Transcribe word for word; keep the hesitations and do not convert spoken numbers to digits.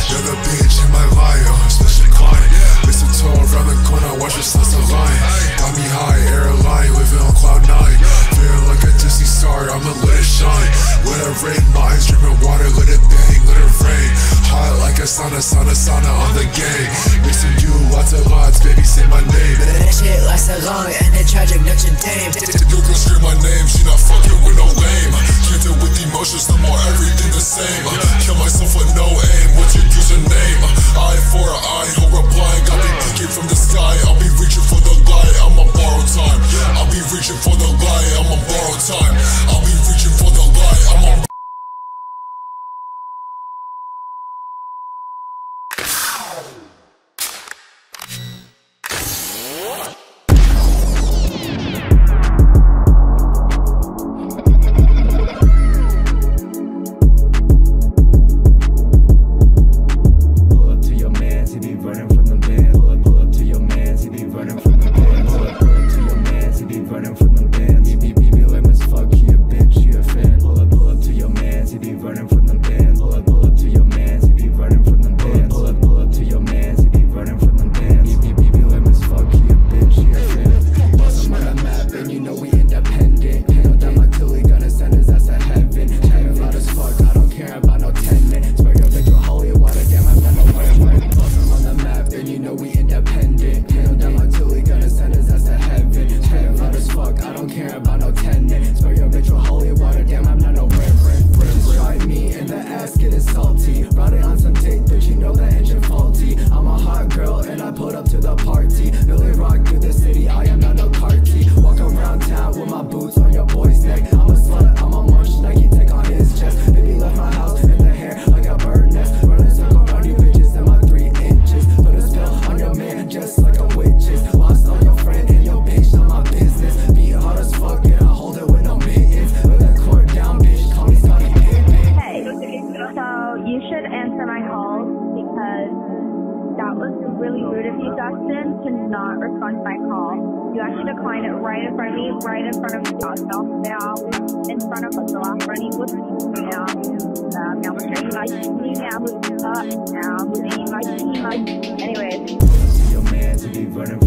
You're the bitch in my life, uh, special client. Mistletoe around the corner, watch your slice of line. Got me high, airline, living on cloud nine. Feeling like a Disney star, I'ma let it shine. Let it rain, my eyes dripping water, let it bang, let it rain. Hot like a sauna, sauna, sauna on the gang. Missing you, lots of lots, baby, say my name. That shit lasted long and the tragic Notre Dame. You can scream my name, she not fucking with no lame. Can't deal with emotions, no more everything the same. Kill myself with no aim, what's your username? Eye for an eye, who replying? Got me peeking from the sky, I'll be reaching for the light, I'm on borrowed time. I'll be reaching for the light, I'm on borrowed time. I'll be reaching for the light, I'm on to not respond to my call. You actually declined it right in front of me, right in front of yourself now, in front of us, the last running with me now. Um, now we're saying my team, now we're up, now we're saying my team, my anyways. Your man to be running